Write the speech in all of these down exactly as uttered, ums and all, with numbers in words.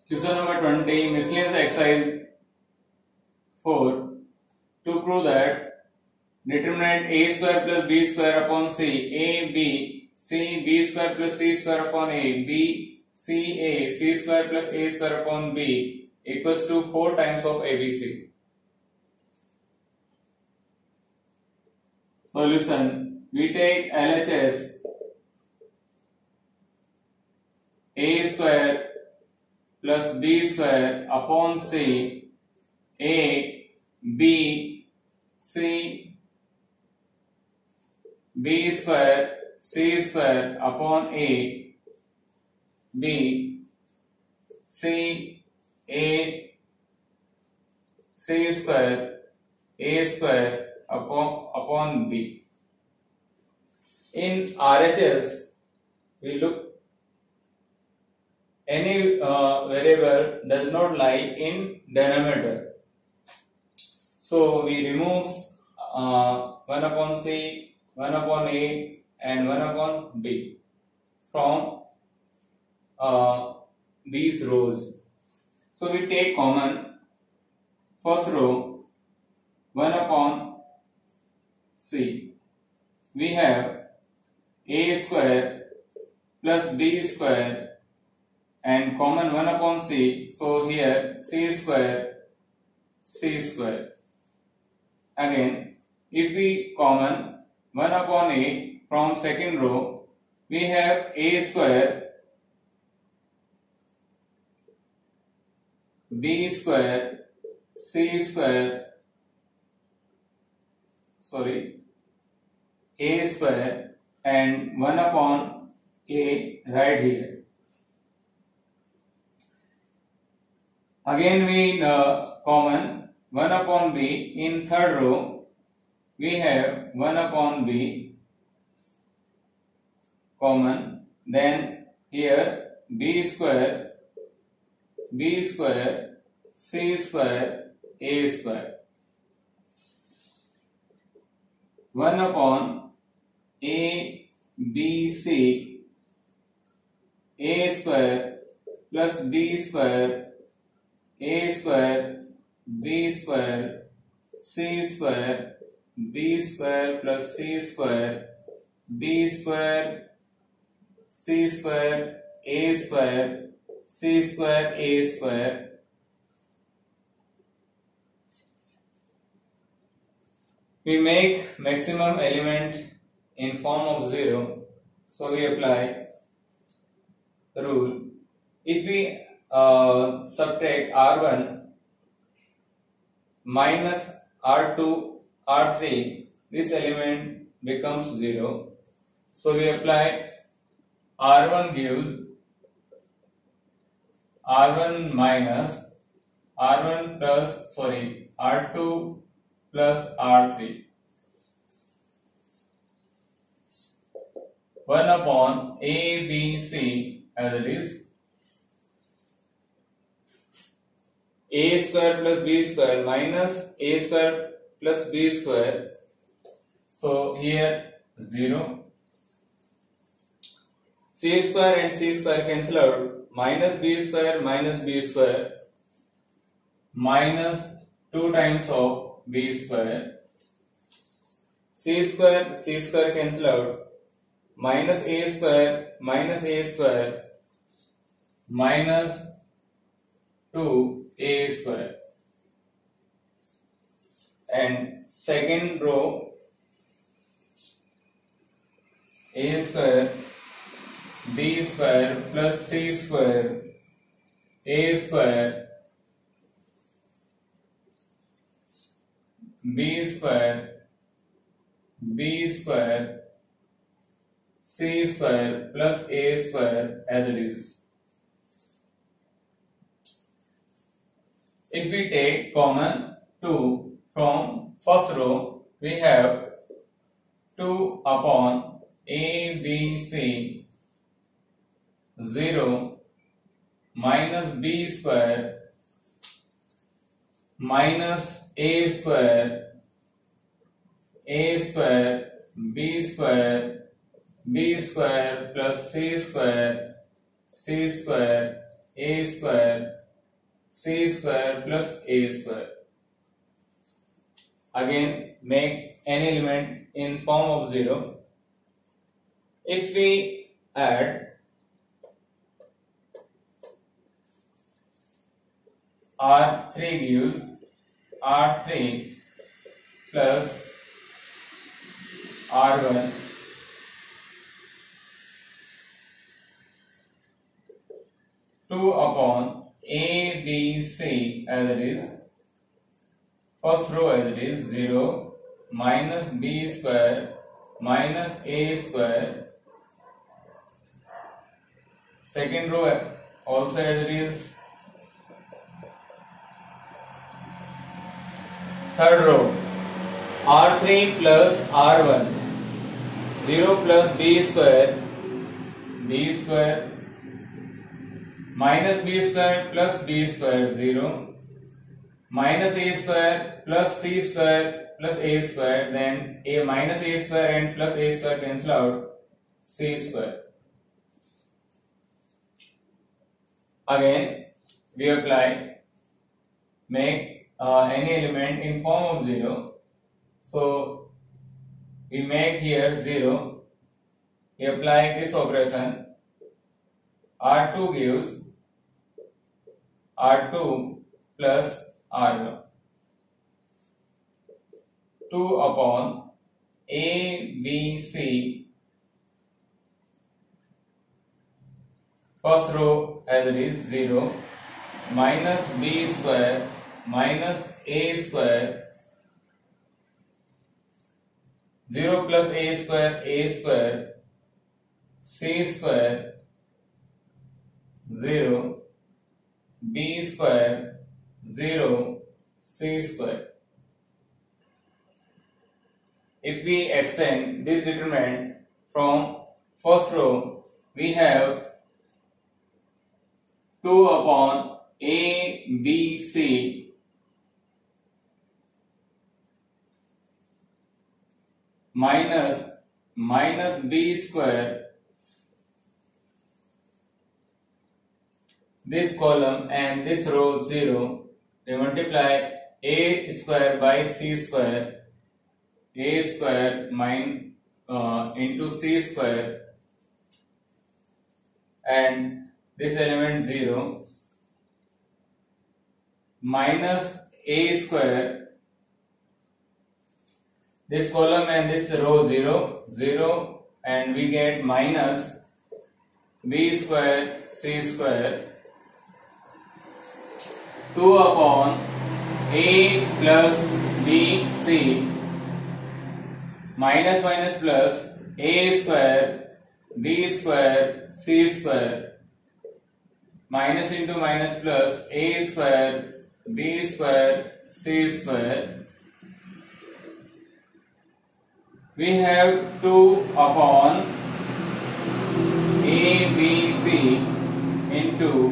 Question number twenty, miscellaneous exercise four. To prove that determinant a square plus b square upon c, a b, c b square plus c square upon a, b c a, c square plus a square upon b equals to four times of A B C. Solution. We take L H S a square plus b square upon c, a, b, c, b square, c square upon a, b, c, a, c square, a square upon, upon b. In R H S, we look any uh, variable does not lie in denominator. So we remove uh, one upon c, one upon a and one upon b from uh, these rows. So we take common first row one upon c. We have a square plus b square and common one upon c, so here c square, c square. Again, if we common one upon a from second row, we have a square, b square, c square, sorry, a square and one upon a right here. Again we uh, common one upon b in third row, we have one upon b common, then here b square, b square, c square, a square, one upon a, b, c, a square plus b square, a square, b square, c square, b square plus c square, b square, c square, a square, c square, a square. We make maximum element in form of zero, so we apply the rule. If we Uh, subtract R one minus R two, R three, this element becomes zero. So we apply R one gives R one minus R one plus, sorry, R two plus R three. one upon A, B, C as it is. A square plus b square minus a square plus b square, so here zero. C square and c square cancel out, minus b square minus b square minus two times of b square. C square, c square cancel out, minus a square minus a square minus two a square, and second row a square, b square plus c square, a square, b square, b square, c square plus a square as it is. If we take common two from first row, we have two upon a, b, c, zero minus b square minus a square, a square, b square, b square plus c square, c square a square c square plus a square. Again, make any element in form of zero. If we add R three gives R three plus R one two upon A, B, C as it is. First row as it is zero minus B square minus A square. Second row also as it is. Third row R three plus R one zero plus B square B square minus B square plus B square zero minus A square plus C square plus A square, then A minus A square and plus A square cancel out, C square. Again we apply, make uh, any element in form of zero. So we make here zero, we apply this operation, R two gives R two plus R one two upon A, B, C. First row as it is zero minus B square minus A square zero plus A square A square C square zero B square zero C square. If we extend this determinant from first row, we have two upon A, B, C minus minus B square, this column and this row zero, we multiply A square by C square, A square min, uh, into C square, and this element zero minus A square, this column and this row zero zero, and we get minus B square C square two upon A plus B C minus minus plus A square B square C square minus into minus plus A square B square C square. We have two upon A B C into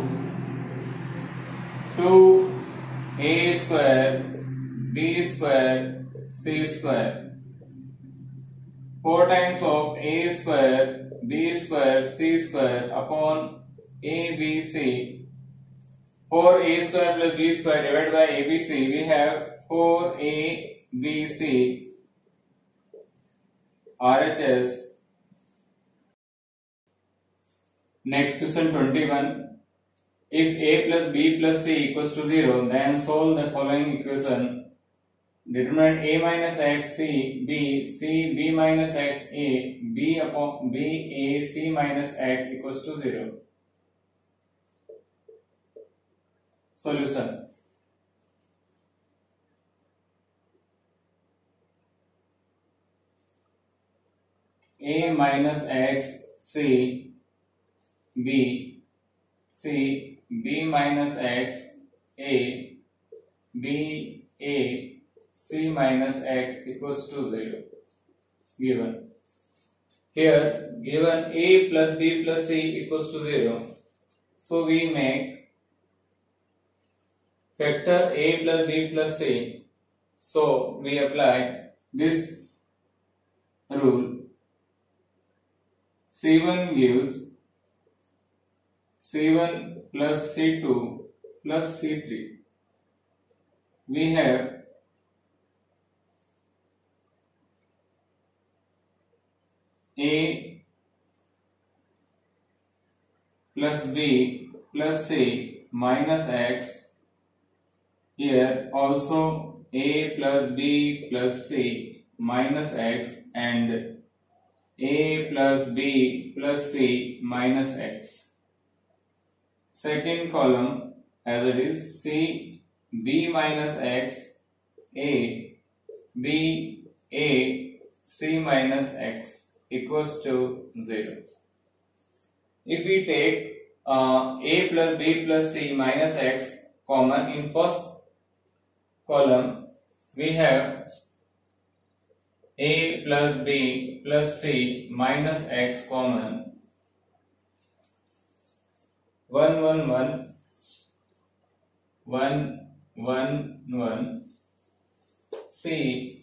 two A square B square C square. four times of A square B square C square upon A B C. four A square plus B square divided by A B C. We have four A B C R H S. Next question twenty-one. If A plus B plus C equals to zero, then solve the following equation. Determine A minus X C B C B minus X A B upon B A C minus X equals to zero. Solution. A minus X C B C B minus X A B A C minus X equals to zero. Given. Here, given A plus B plus C equals to zero. So we make factor A plus B plus C. So we apply this rule. C one gives C one plus C two plus C three. We have A plus B plus C minus X. Here also A plus B plus C minus X and A plus B plus C minus X. Second column as it is C B minus X A B A C minus X equals to zero. If we take uh, A plus B plus C minus X common in first column, we have A plus B plus C minus X common. one one one one one one. C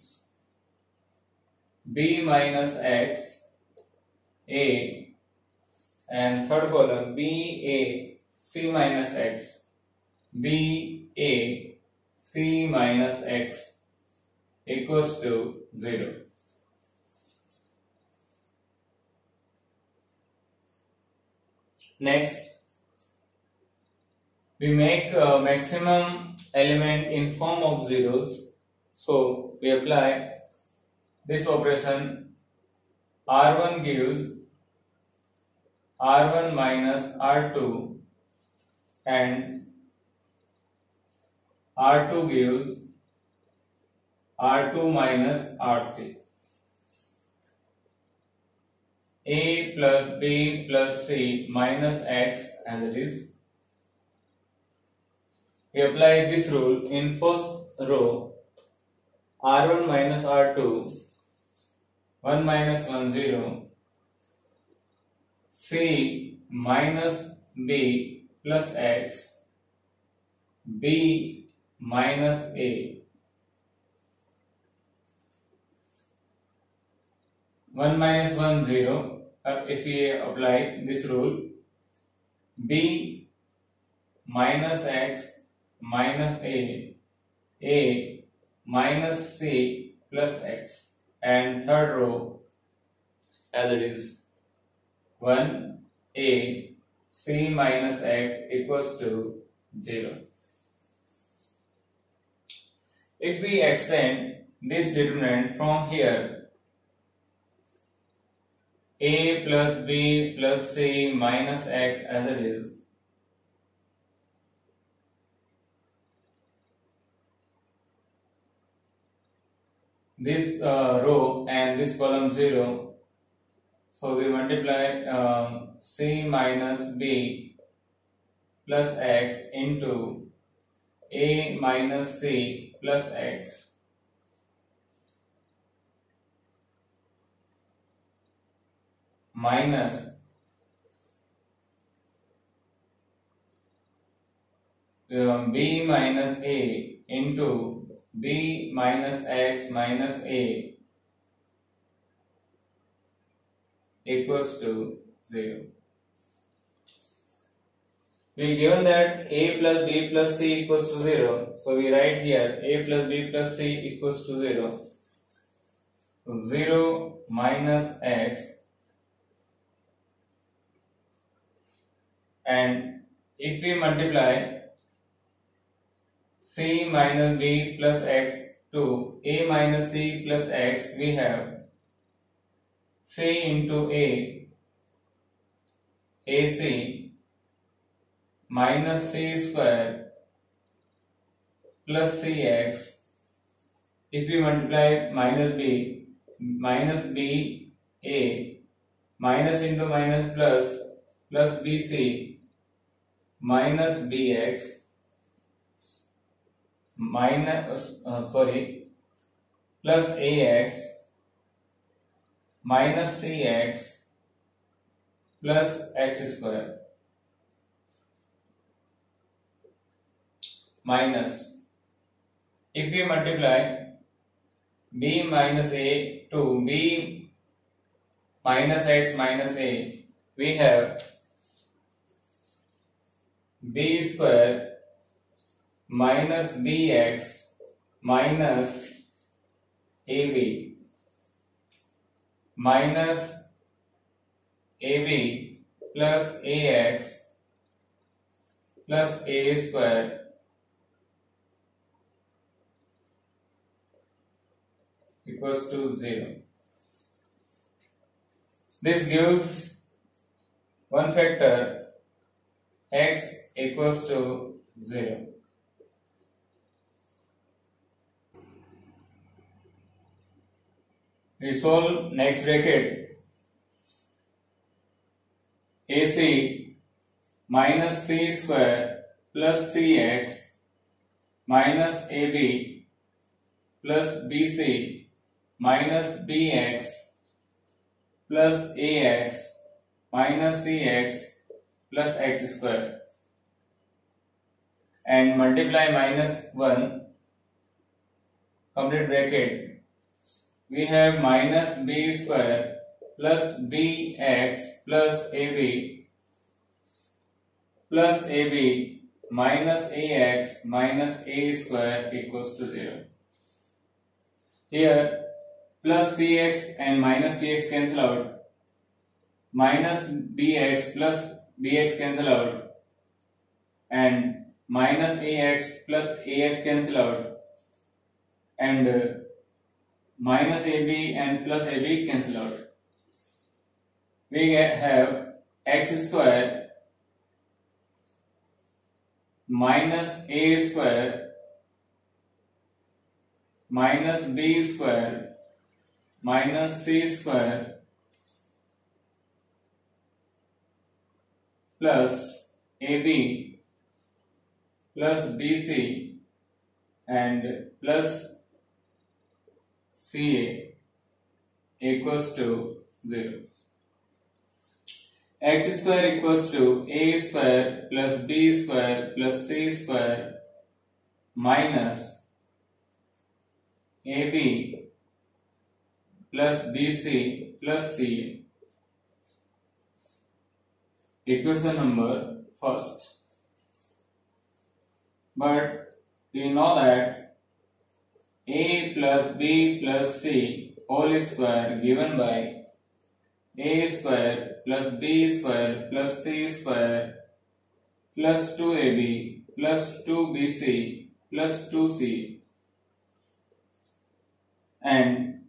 B minus X A and third column B A C minus X B A C minus X equals to zero. Next, we make a maximum element in form of zeros. So we apply this operation. R one gives R one minus R two and R two gives R two minus R three. A plus B plus C minus X as it is. We apply this rule in first row. R one minus R two, one minus one, zero. C minus B plus X, B minus A. one minus one, zero. Uh, if we apply this rule, B minus X minus A, A minus C plus X, and third row as it is one A C minus X equals to zero. If we extend this determinant from here, A plus B plus C minus X as it is, this uh, row and this column zero, so we multiply um, C minus B plus X into A minus C plus X minus uh, B minus A into B minus X minus A equals to zero. We given that A plus B plus C equals to zero, so we write here A plus B plus C equals to zero. zero minus X, and if we multiply C minus B plus X to A minus C plus X, we have C into A, A C minus C square plus C X. If we multiply minus B, minus B A, minus into minus plus, plus B C minus B X minus uh, sorry plus A X minus C X plus X square minus, if we multiply B minus A to B minus X minus A, we have b square minus bx minus ab minus ab plus ax plus a square equals to zero. This gives one factor x equals to zero. We solve next bracket. ac minus c square plus cx minus ab plus bc minus bx plus ax minus cx plus x square, and multiply minus one, complete bracket. We have minus b square plus bx plus ab plus ab minus ax minus a square equals to zero. Here plus cx and minus cx cancel out, minus bx plus bx cancel out, and minus ax plus ax cancel out, and uh, minus ab and plus ab cancel out. We get, have x square minus a square minus b square minus c square plus ab plus bc and plus ca equals to zero. X square equals to a square plus b square plus c square minus ab plus bc plus ca. Equation number first. But we know that a plus b plus c whole square given by a square plus b square plus c square plus two a b plus two b c plus two c, and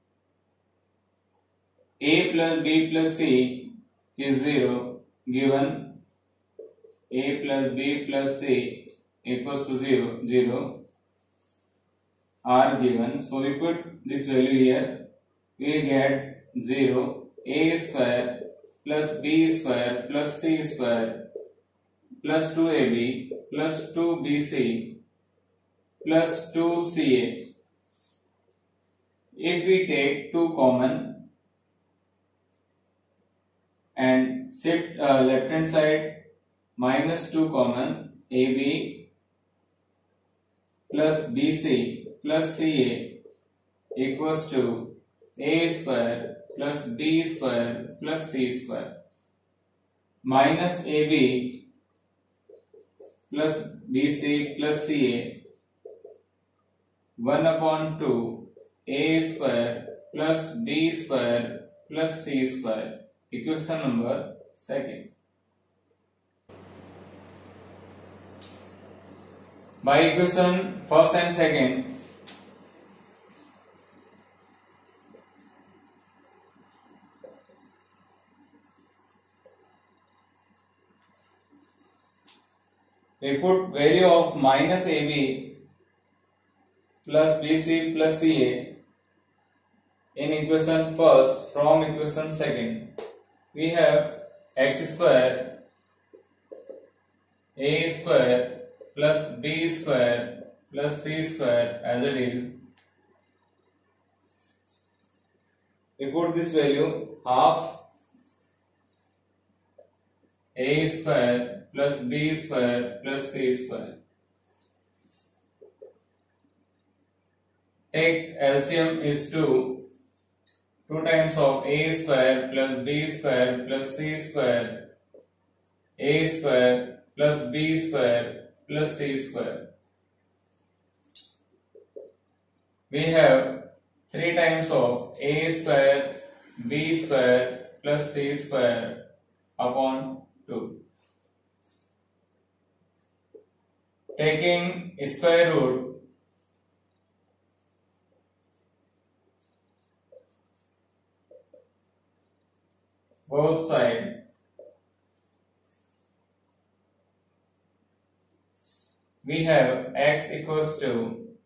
a plus b plus c is zero given a plus b plus c equals to zero, zero are given. So we put this value here, we get zero. A square plus b square plus c square plus two a b plus two b c plus two c a. If we take two common and shift uh, left hand side, minus two common, ab plus bc plus ca equals to a square plus b square plus c square minus ab plus bc plus ca one upon two a square plus b square plus c square. Equation number second. By equation first and second, we put value of minus ab plus bc plus ca in equation first from equation second. We have x square a square plus b square plus c square as it is. We put this value half a square plus b square plus c square. Take L C M is two. two times of a square plus b square plus c square, a square plus b square plus c square. We have three times of a square b square plus c square upon two. Taking square root, both sides, we have x equals to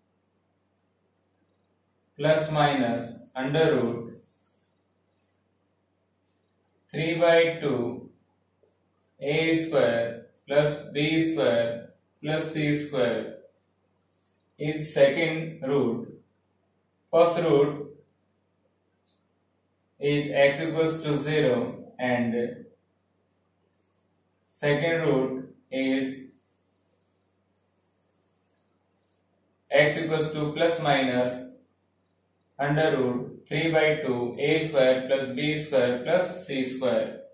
plus minus under root three by two a square plus b square plus c square is second root. First root is x equals to zero and second root is x equals to plus minus under root three by two a square plus b square plus c square.